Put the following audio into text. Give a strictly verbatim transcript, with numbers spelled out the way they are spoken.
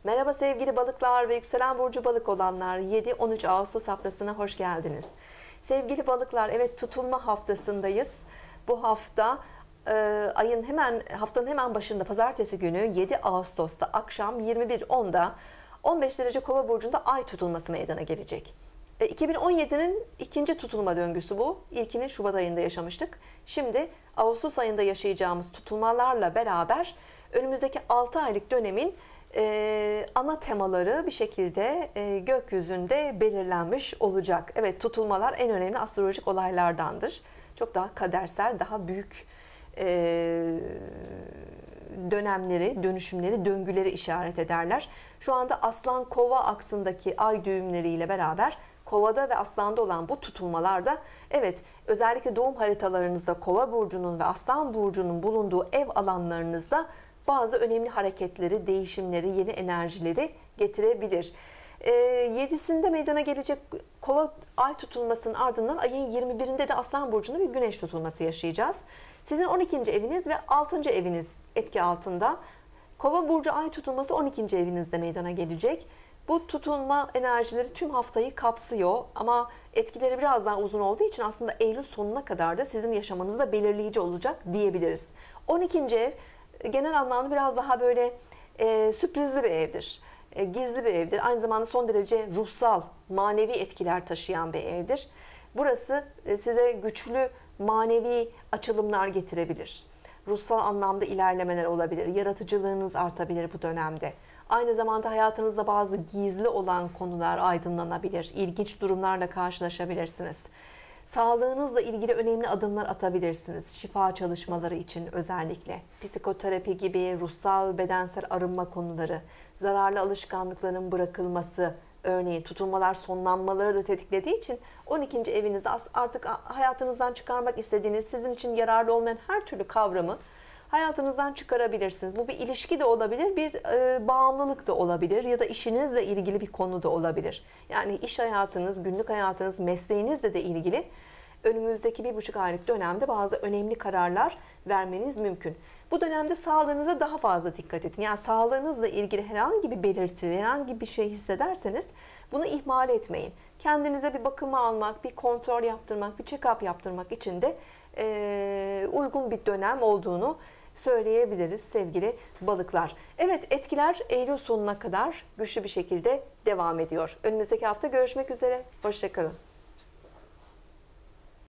Merhaba sevgili balıklar ve yükselen burcu balık olanlar, yedi on üç Ağustos haftasına hoş geldiniz. Sevgili balıklar, evet, tutulma haftasındayız. Bu hafta e, ayın hemen haftanın hemen başında pazartesi günü yedi Ağustos'ta akşam yirmi bir onda on beş derece Kova burcunda ay tutulması meydana gelecek. E, iki bin on yedi'nin ikinci tutulma döngüsü bu. İlkini Şubat ayında yaşamıştık. Şimdi Ağustos ayında yaşayacağımız tutulmalarla beraber önümüzdeki altı aylık dönemin Ee, ana temaları bir şekilde e, gökyüzünde belirlenmiş olacak. Evet, tutulmalar en önemli astrolojik olaylardandır. Çok daha kadersel, daha büyük e, dönemleri, dönüşümleri, döngüleri işaret ederler. Şu anda Aslan Kova aksındaki ay düğümleriyle beraber Kova'da ve Aslan'da olan bu tutulmalarda, evet, özellikle doğum haritalarınızda Kova burcunun ve Aslan burcunun bulunduğu ev alanlarınızda bazı önemli hareketleri, değişimleri, yeni enerjileri getirebilir. E, yedisinde meydana gelecek Kova ay tutulmasının ardından ayın yirmi birinde de Aslan burcunda bir güneş tutulması yaşayacağız. Sizin on ikinci eviniz ve altıncı eviniz etki altında. Kova burcu ay tutulması on ikinci evinizde meydana gelecek. Bu tutulma enerjileri tüm haftayı kapsıyor ama etkileri biraz daha uzun olduğu için aslında Eylül sonuna kadar da sizin yaşamanızda belirleyici olacak diyebiliriz. on ikinci ev genel anlamda biraz daha böyle e, sürprizli bir evdir. E, gizli bir evdir. Aynı zamanda son derece ruhsal, manevi etkiler taşıyan bir evdir. Burası e, size güçlü manevi açılımlar getirebilir. Ruhsal anlamda ilerlemeler olabilir. Yaratıcılığınız artabilir bu dönemde. Aynı zamanda hayatınızda bazı gizli olan konular aydınlanabilir. İlginç durumlarla karşılaşabilirsiniz. Sağlığınızla ilgili önemli adımlar atabilirsiniz. Şifa çalışmaları için özellikle. Psikoterapi gibi ruhsal, bedensel arınma konuları, zararlı alışkanlıkların bırakılması, örneğin tutulmalar sonlanmaları da tetiklediği için on ikinci evinizde artık hayatınızdan çıkarmak istediğiniz, sizin için yararlı olmayan her türlü kavramı hayatınızdan çıkarabilirsiniz. Bu bir ilişki de olabilir, bir e, bağımlılık da olabilir ya da işinizle ilgili bir konu da olabilir. Yani iş hayatınız, günlük hayatınız, mesleğinizle de ilgili önümüzdeki bir buçuk aylık dönemde bazı önemli kararlar vermeniz mümkün. Bu dönemde sağlığınıza daha fazla dikkat edin. Yani sağlığınızla ilgili herhangi bir belirti, herhangi bir şey hissederseniz bunu ihmal etmeyin. Kendinize bir bakıma almak, bir kontrol yaptırmak, bir check-up yaptırmak için de e, uygun bir dönem olduğunu söyleyebiliriz sevgili balıklar. Evet, etkiler Eylül sonuna kadar güçlü bir şekilde devam ediyor. Önümüzdeki hafta görüşmek üzere. Hoşça kalın.